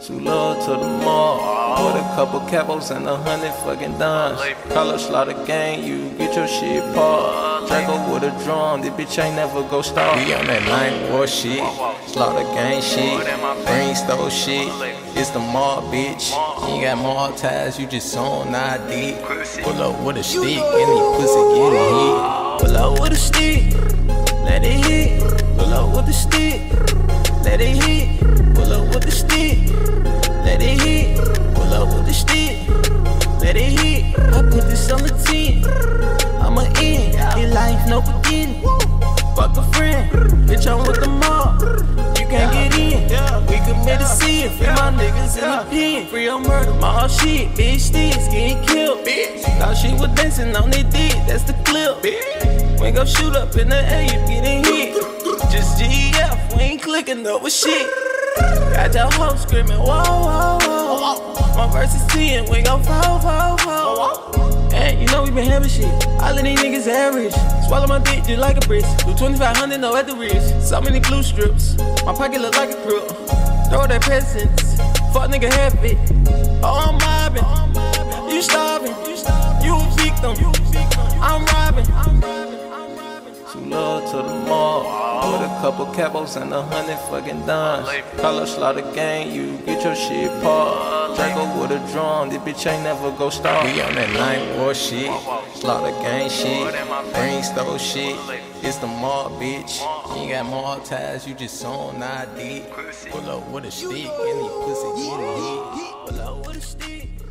Too low to the mall, with a couple capos and 100 fucking dimes. Call up Slaughter Gang, you get your shit paused. Draco with a drum, this bitch ain't never go stop. We on that night war shit, Slaughter Gang shit, Green Store shit. It's the mall, bitch. You ain't got mall ties, you just on ID. Pull up with a stick, any pussy get it hit. Pull up with a stick, let it hit. Pull up with the stick, let it hit. Pull up with the stick, let it hit. Pull up with the stick, let it hit. I put this on the 10, I'ma end. Your life no beginning. Fuck a friend, bitch I'm with the mob. You can't get in. We committed sin, free my niggas in the pen. Free on murder, my whole shit. Bitch sticks getting killed. Thought she was dancing on their dick, that's the clip. We ain't gon' shoot up in the air, you getting hit. Just GF, we ain't clicking over shit. Got your hoe screaming, whoa, whoa, whoa. My verse is 10, we gon' fall. And you know we been having shit. All of these niggas average. Swallow my dick just like a brick. Do 2,500, no at the wrist. So many blue strips. My pocket look like a crook. Throw that presents. Fuck nigga have it. Oh, I'm mobbing. You starving. You a victim. I'm robbing. Too low to the mall, with a couple capos and 100 fucking dimes. Call up Slaughter Gang, you get your shit paused. Draco with a drum, this bitch ain't never go stop. We on that night war shit, Slaughter Gang shit, Green Store shit. It's the mall, bitch. You ain't got mall ties, you just on ID. Pull up with a stick, any pussy get it hit. Pull up with a stick.